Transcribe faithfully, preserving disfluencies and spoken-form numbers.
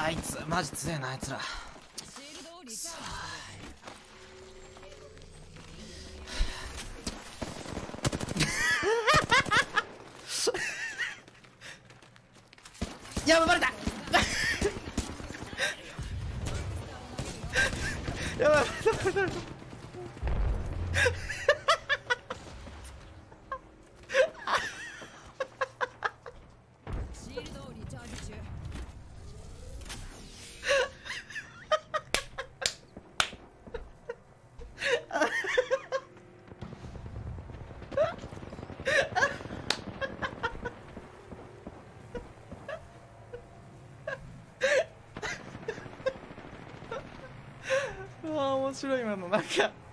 あいつマジ強えなあいつら。くそやばバレたやばいバレたバレたああ面白い今のなんか